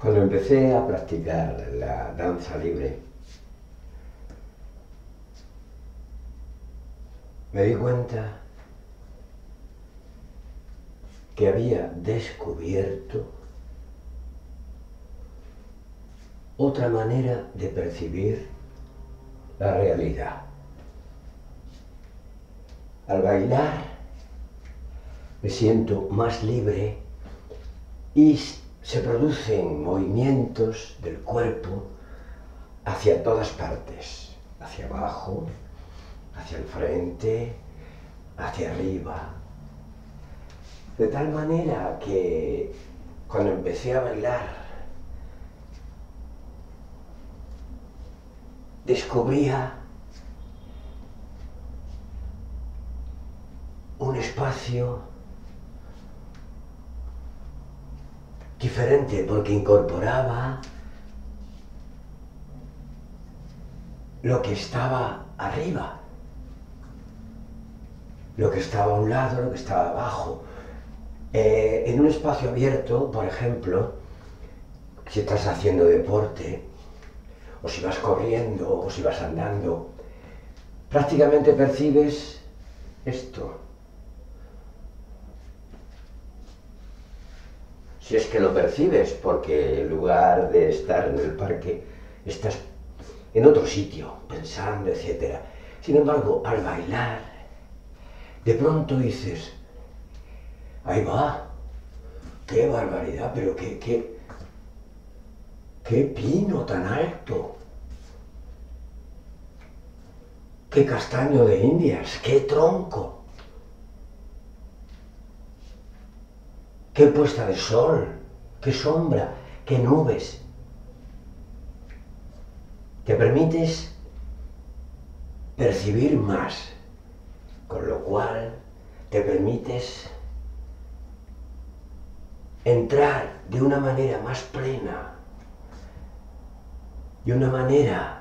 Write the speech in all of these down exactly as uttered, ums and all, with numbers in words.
Cuando empecé a practicar la danza libre, me di cuenta que había descubierto otra manera de percibir la realidad. Al bailar me siento más libre y se producen movimientos del cuerpo hacia todas partes, hacia abajo, hacia el frente, hacia arriba. De tal manera que cuando empecé a bailar, descubría un espacio diferente porque incorporaba lo que estaba arriba, lo que estaba a un lado, lo que estaba abajo. Eh, en un espacio abierto, por ejemplo, si estás haciendo deporte, o si vas corriendo, o si vas andando, prácticamente percibes esto. Si es que lo percibes, porque en lugar de estar en el parque, estás en otro sitio, pensando, etcétera. Sin embargo, al bailar, de pronto dices, ahí va, qué barbaridad, pero qué, qué, qué pino tan alto, qué castaño de Indias, qué tronco. Qué puesta de sol, qué sombra, qué nubes. Te permites percibir más, con lo cual te permites entrar de una manera más plena, de una manera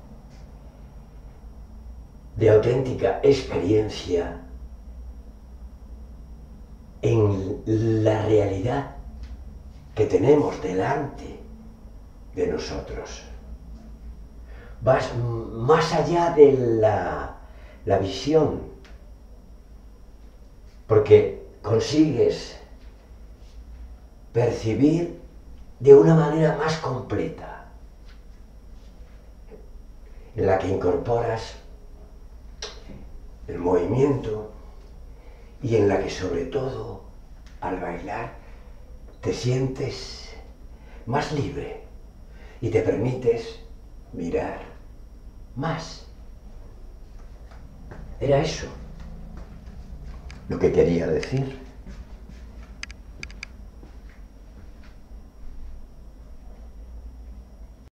de auténtica experiencia en la realidad que tenemos delante de nosotros. Vas más allá de la, la visión, porque consigues percibir de una manera más completa, en la que incorporas el movimiento y en la que sobre todo al bailar te sientes más libre y te permites mirar más. Era eso lo que quería decir.